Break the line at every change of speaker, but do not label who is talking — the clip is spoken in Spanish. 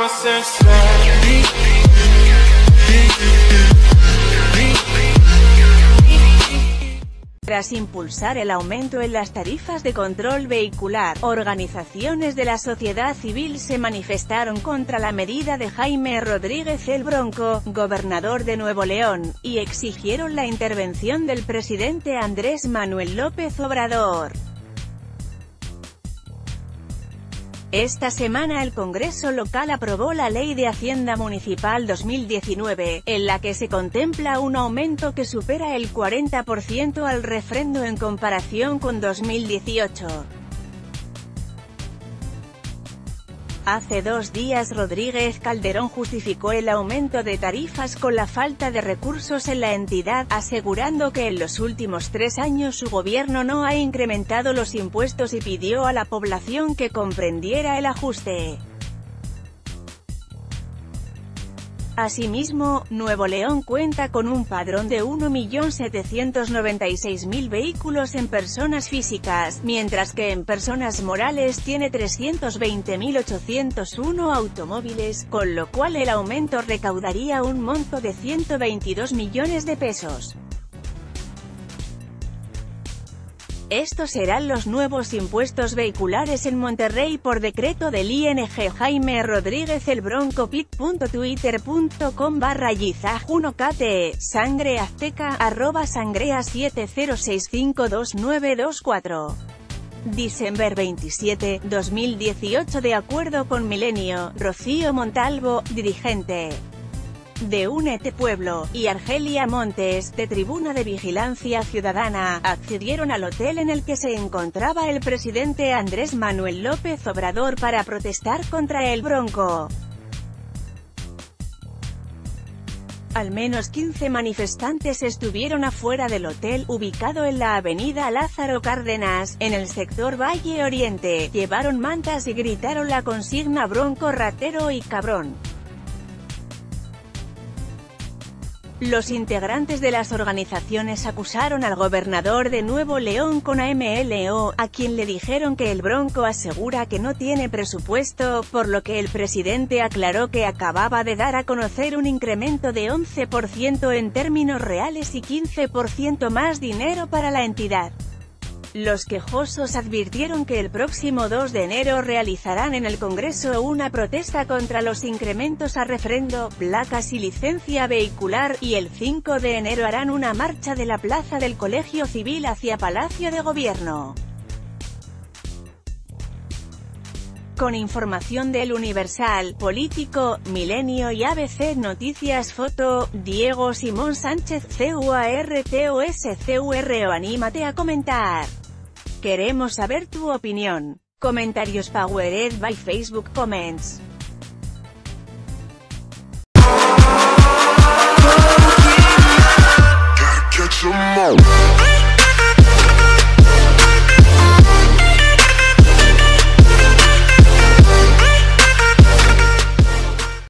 Tras impulsar el aumento en las tarifas de control vehicular, organizaciones de la sociedad civil se manifestaron contra la medida de Jaime Rodríguez el Bronco, gobernador de Nuevo León, y exigieron la intervención del presidente Andrés Manuel López Obrador. Esta semana el Congreso local aprobó la Ley de Hacienda Municipal 2019, en la que se contempla un aumento que supera el 40% al refrendo en comparación con 2018. Hace 2 días Rodríguez Calderón justificó el aumento de tarifas con la falta de recursos en la entidad, asegurando que en los últimos 3 años su gobierno no ha incrementado los impuestos y pidió a la población que comprendiera el ajuste. Asimismo, Nuevo León cuenta con un padrón de 1.796.000 vehículos en personas físicas, mientras que en personas morales tiene 320.801 automóviles, con lo cual el aumento recaudaría un monto de 122 millones de pesos. Estos serán los nuevos impuestos vehiculares en Monterrey por decreto del ING. Jaime Rodríguez el Bronco pic.twitter.com/1kt, Sangre Azteca, @sangrea70652924. Diciembre 27, 2018. De acuerdo con Milenio, Rocío Montalvo, dirigente de Únete Pueblo, y Argelia Montes, de Tribuna de Vigilancia Ciudadana, accedieron al hotel en el que se encontraba el presidente Andrés Manuel López Obrador para protestar contra el Bronco. Al menos 15 manifestantes estuvieron afuera del hotel, ubicado en la avenida Lázaro Cárdenas, en el sector Valle Oriente, llevaron mantas y gritaron la consigna "Bronco ratero y cabrón". Los integrantes de las organizaciones acusaron al gobernador de Nuevo León con AMLO, a quien le dijeron que el Bronco asegura que no tiene presupuesto, por lo que el presidente aclaró que acababa de dar a conocer un incremento de 11% en términos reales y 15% más dinero para la entidad. Los quejosos advirtieron que el próximo 2 de enero realizarán en el Congreso una protesta contra los incrementos a refrendo, placas y licencia vehicular, y el 5 de enero harán una marcha de la Plaza del Colegio Civil hacia Palacio de Gobierno. Con información del Universal, Político, Milenio y ABC Noticias. Foto, Diego Simón Sánchez CUARTOSCURO. Anímate a comentar. Queremos saber tu opinión. Comentarios powered by Facebook Comments. Gotta catch 'em all.